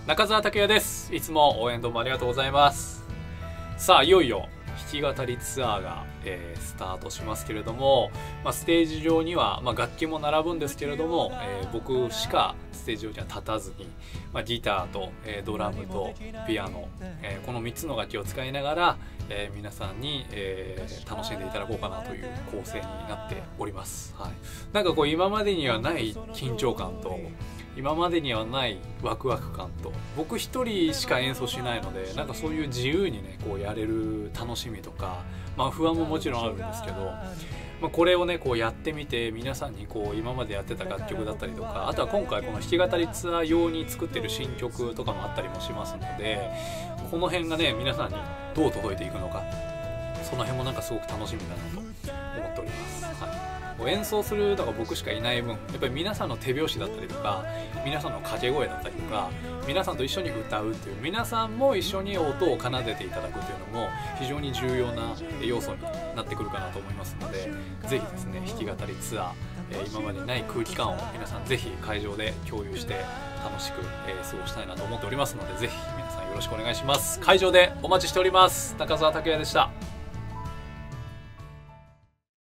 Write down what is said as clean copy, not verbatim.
中澤拓也です。いつも応援どうもありがとうございます。さあ、いよいよ弾き語りツアーが、スタートしますけれども、ステージ上には、楽器も並ぶんですけれども、僕しかステージ上には立たずに、ギターと、ドラムとピアノ、この3つの楽器を使いながら、皆さんに、楽しんでいただこうかなという構成になっております。はい、なんかこう今までにはない緊張感と今までにはないワクワク感と、僕一人しか演奏しないので、なんかそういう自由にねこうやれる楽しみとか、不安ももちろんあるんですけど、これをねこうやってみて皆さんにこう今までやってた楽曲だったりとか、あとは今回この弾き語りツアー用に作ってる新曲とかもあったりもしますので、この辺がね皆さんにどう届いていくのか、その辺もなんかすごく楽しみだなと思っております。演奏するのが僕しかいない分、やっぱり皆さんの手拍子だったりとか、皆さんの掛け声だったりとか、皆さんと一緒に歌うっていう、皆さんも一緒に音を奏でていただくっていうのも非常に重要な要素になってくるかなと思いますので、ぜひですね弾き語りツアー、今までにない空気感を皆さんぜひ会場で共有して楽しく、過ごしたいなと思っておりますので、ぜひ皆さんよろしくお願いします。会場でお待ちしております。中澤拓也でした。